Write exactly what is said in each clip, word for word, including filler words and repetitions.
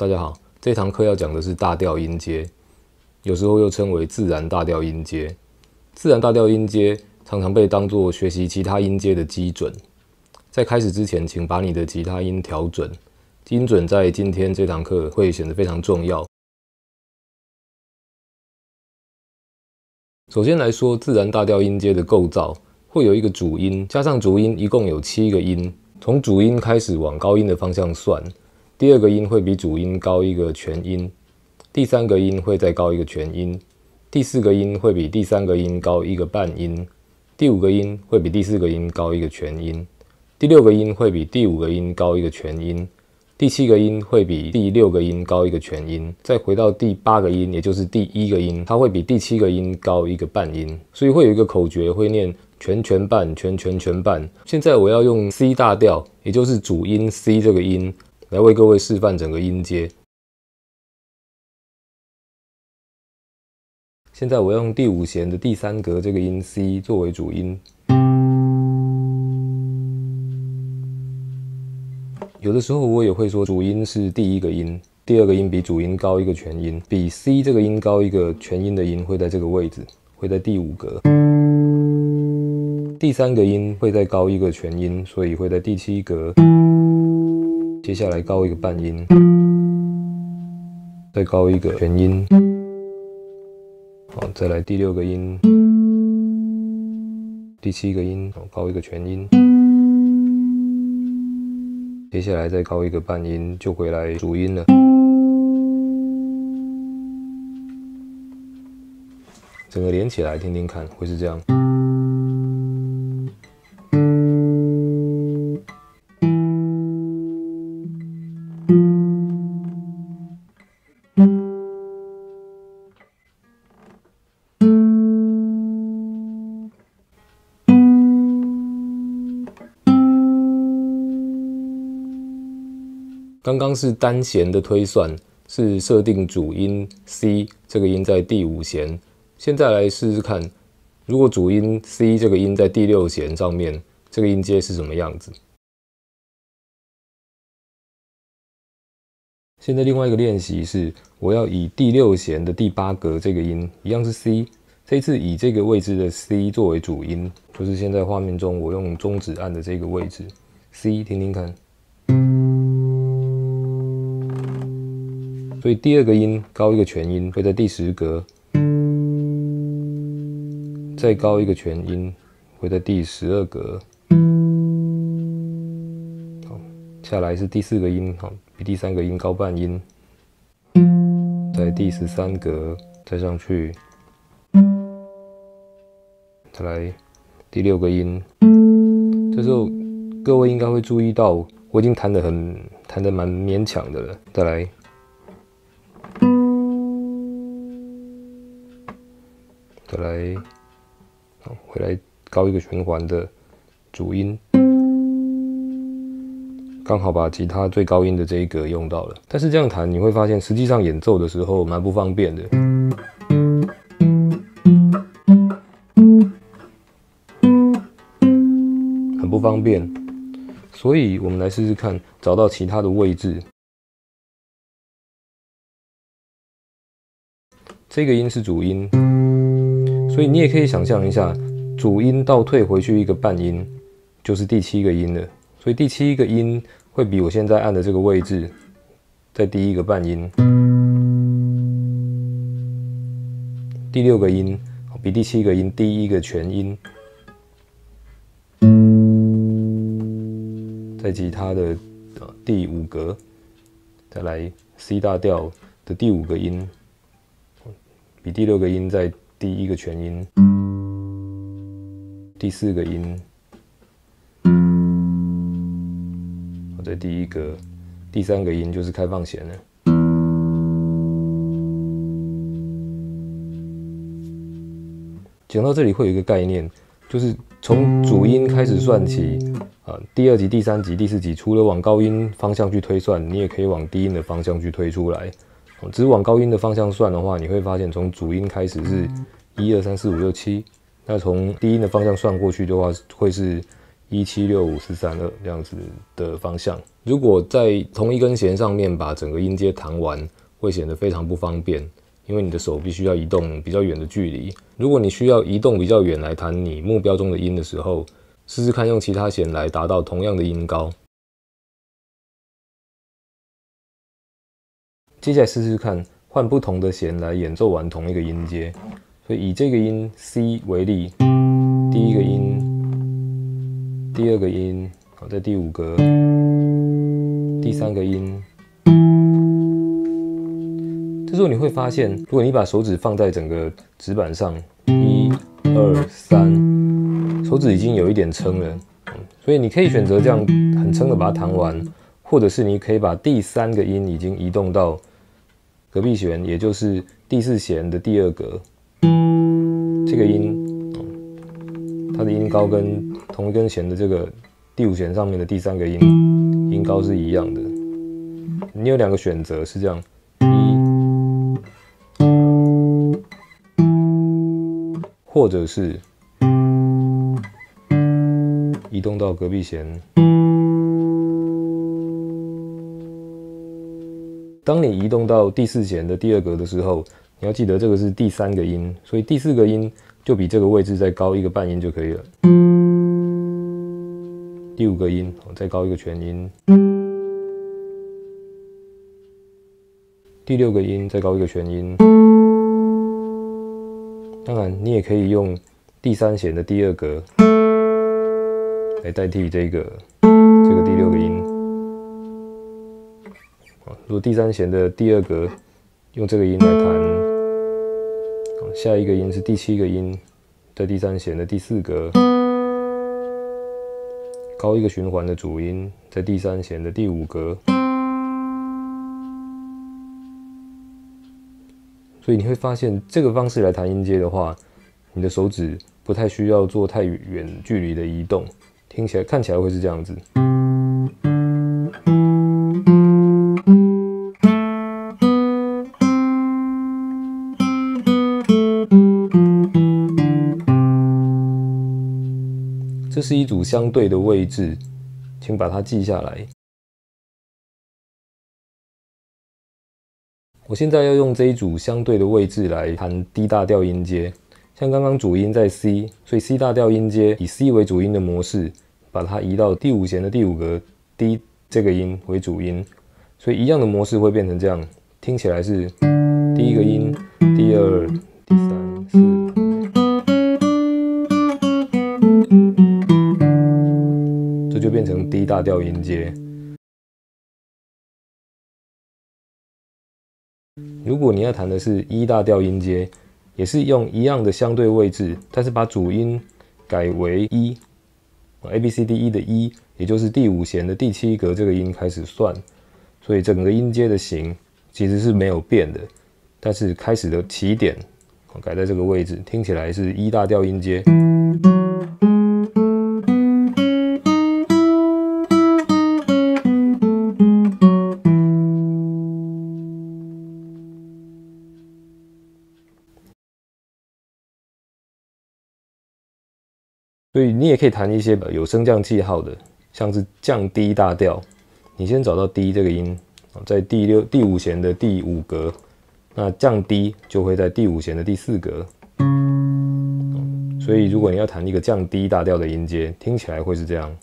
大家好，这堂课要讲的是大调音阶，有时候又称为自然大调音阶。自然大调音阶常常被当作学习其他音阶的基准。在开始之前，请把你的吉他音调准，音准在今天这堂课会显得非常重要。首先来说，自然大调音阶的构造会有一个主音，加上主音一共有七个音，从主音开始往高音的方向算。第二个音会比主音高一个全音，第三个音会再高一个全音，第四个音会比第三个音高一个半音，第五个音会比第四个音高一个全音，第六个音会比第五个音高一个全音，第七个音会比第六个音高一个全音，再回到第八个音，也就是第一个音，它会比第七个音高一个半音，所以会有一个口诀会念全全半全全全半。现在我要用 C 大调，也就是主音 C 这个音，来为各位示范整个音阶。现在我要用第五弦的第三格这个音 C 作为主音。有的时候我也会说主音是第一个音，第二个音比主音高一个全音，比 C 这个音高一个全音的音会在这个位置，会在第五格。第三个音会再高一个全音，所以会在第七格。接下来高一个半音，再高一个全音，好，再来第六个音，第七个音，高一个全音，接下来再高一个半音，就回来主音了。整个连起来听听看，会是这样。刚刚是单弦的推算，是设定主音 C 这个音在第五弦。现在来试试看，如果主音 C 这个音在第六弦上面，这个音阶是什么样子？现在另外一个练习是，我要以第六弦的第八格这个音，一样是 C， 这一次以这个位置的 C 作为主音，就是现在画面中我用中指按的这个位置 C， 听听看。所以第二个音高一个全音会在第十格，再高一个全音会在第十二格。好，下来是第四个音，好，比第三个音高半音，在第十三格再上去，再来第六个音。这时候各位应该会注意到，我已经弹得很弹得蛮勉强的了。再来。再来，好，回来高一个循环的主音，刚好把吉他最高音的这一格用到了。但是这样弹，你会发现实际上演奏的时候蛮不方便的，很不方便。所以我们来试试看，找到其他的位置。这个音是主音。所以你也可以想象一下，主音倒退回去一个半音，就是第七个音了。所以第七个音会比我现在按的这个位置，在第一个半音。第六个音比第七个音低一个全音。在吉他的第五格，再来 C 大调的第五个音，比第六个音在第一个全音，第四个音，我在第一个，第三个音就是开放弦了。讲到这里会有一个概念，就是从主音开始算起，啊，第二级、第三级、第四级，除了往高音方向去推算，你也可以往低音的方向去推出来。只是往高音的方向算的话，你会发现从主音开始是一二三四五六七，那从低音的方向算过去的话，会是一七六五四三二这样子的方向。如果在同一根弦上面把整个音阶弹完，会显得非常不方便，因为你的手必须要移动比较远的距离。如果你需要移动比较远来弹你目标中的音的时候，试试看用其他弦来达到同样的音高。接下来试试看换不同的弦来演奏完同一个音阶。所以以这个音 C 为例，第一个音，第二个音，好，在第五格，第三个音。这时候你会发现，如果你把手指放在整个指板上，一、二、三，手指已经有一点撑了，所以你可以选择这样很撑的把它弹完，或者是你可以把第三个音已经移动到隔壁弦，也就是第四弦的第二格。这个音，它的音高跟同一根弦的这个第五弦上面的第三个音音高是一样的。你有两个选择是这样，一，或者是移动到隔壁弦。当你移动到第四弦的第二格的时候，你要记得这个是第三个音，所以第四个音就比这个位置再高一个半音就可以了。第五个音再高一个全音，第六个音再高一个全音。当然，你也可以用第三弦的第二格来代替这个这个第六个音。如果第三弦的第二格用这个音来弹。下一个音是第七个音，在第三弦的第四格，高一个循环的主音，在第三弦的第五格。所以你会发现，这个方式来弹音阶的话，你的手指不太需要做太远距离的移动，听起来看起来会是这样子。这是一组相对的位置，请把它记下来。我现在要用这一组相对的位置来弹 D 大调音阶。像刚刚主音在 C， 所以 C 大调音阶以 C 为主音的模式，把它移到第五弦的第五格 D 这个音为主音，所以一样的模式会变成这样，听起来是第一个音、第二、第三、四。就变成 D 大调音阶。如果你要弹的是 E 大调音阶，也是用一样的相对位置，但是把主音改为 E， A B C D E 的 E， 也就是第五弦的第七格这个音开始算，所以整个音阶的型其实是没有变的，但是开始的起点改在这个位置，听起来是 E 大调音阶。所以你也可以弹一些有升降记号的，像是降 D 大调。你先找到 D 这个音，在第六、第五弦的第五格，那降 D 就会在第五弦的第四格。所以如果你要弹一个降 D 大调的音阶，听起来会是这样。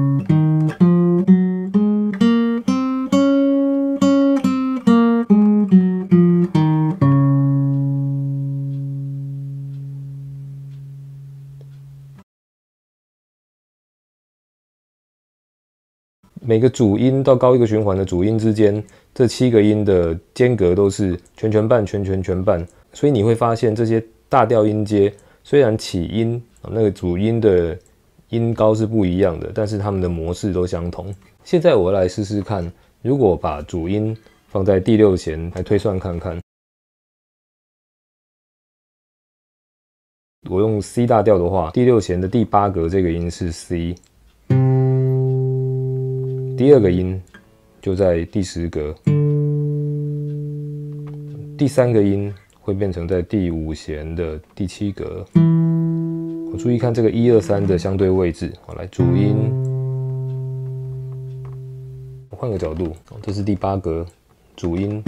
每个主音到高一个循环的主音之间，这七个音的间隔都是全全半、全全全半，所以你会发现这些大调音阶虽然起音那个主音的音高是不一样的，但是它们的模式都相同。现在我来试试看，如果把主音放在第六弦来推算看看，我用 C 大调的话，第六弦的第八格这个音是 C。第二个音就在第十格，第三个音会变成在第五弦的第七格， 注意看这个一二三的相对位置，好，来主音，我换个角度，这是第八格，主音，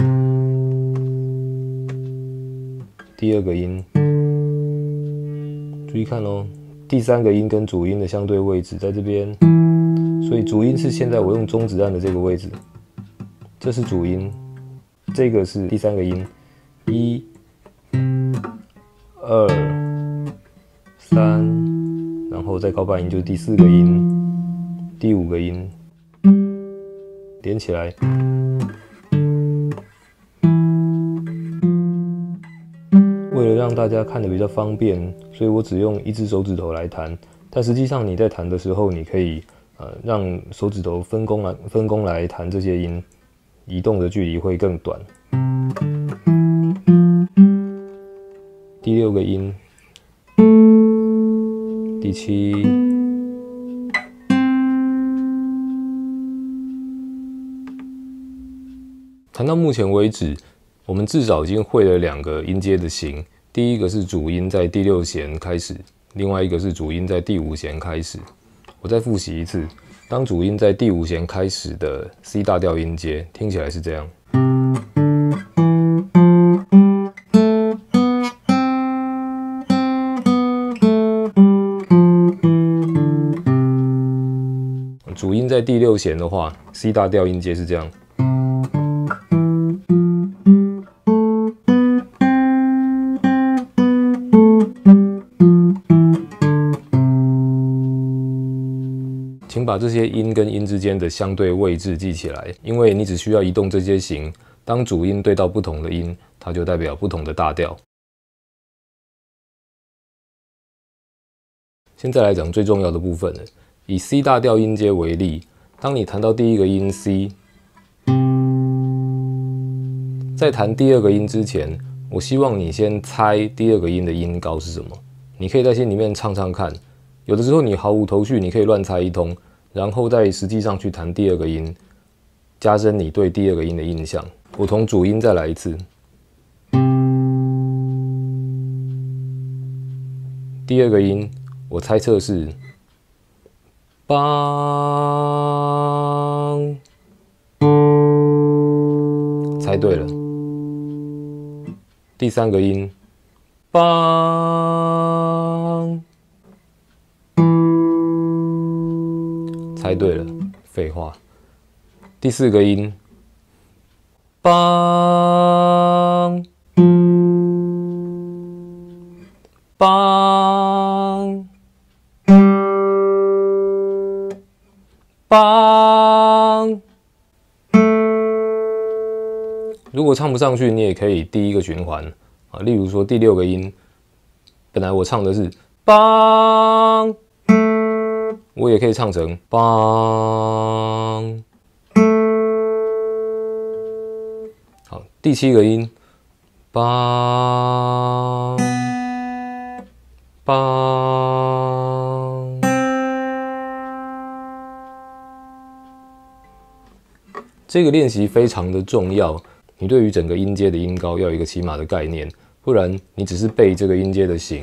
第二个音，注意看哦，第三个音跟主音的相对位置在这边，所以主音是现在我用中指按的这个位置，这是主音，这个是第三个音，一、二。三，然后再高半音就是第四个音，第五个音，连起来。为了让大家看得比较方便，所以我只用一只手指头来弹。但实际上你在弹的时候，你可以呃让手指头分工来分工来弹这些音，移动的距离会更短。第六个音。第七，谈到目前为止，我们至少已经会了两个音阶的型。第一个是主音在第六弦开始，另外一个是主音在第五弦开始。我再复习一次，当主音在第五弦开始的 C 大调音阶，听起来是这样。主音在第六弦的话 ，C 大调音阶是这样。请把这些音跟音之间的相对位置记起来，因为你只需要移动这些型，当主音对到不同的音，它就代表不同的大调。现在来讲最重要的部分了。以 C 大调音阶为例，当你弹到第一个音 C， 在弹第二个音之前，我希望你先猜第二个音的音高是什么。你可以在心里面唱唱看，有的时候你毫无头绪，你可以乱猜一通，然后再实际上去弹第二个音，加深你对第二个音的印象。我从主音再来一次，第二个音我猜测是。梆，猜对了。第三个音，梆，猜对了。废话。第四个音，梆，梆。梆，如果唱不上去，你也可以第一个循环啊。例如说第六个音，本来我唱的是梆，我也可以唱成梆。好，第七个音，梆，梆。这个练习非常的重要，你对于整个音阶的音高要有一个起码的概念，不然你只是背这个音阶的型。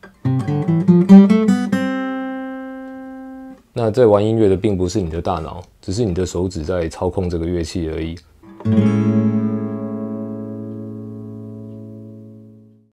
那在玩音乐的并不是你的大脑，只是你的手指在操控这个乐器而已。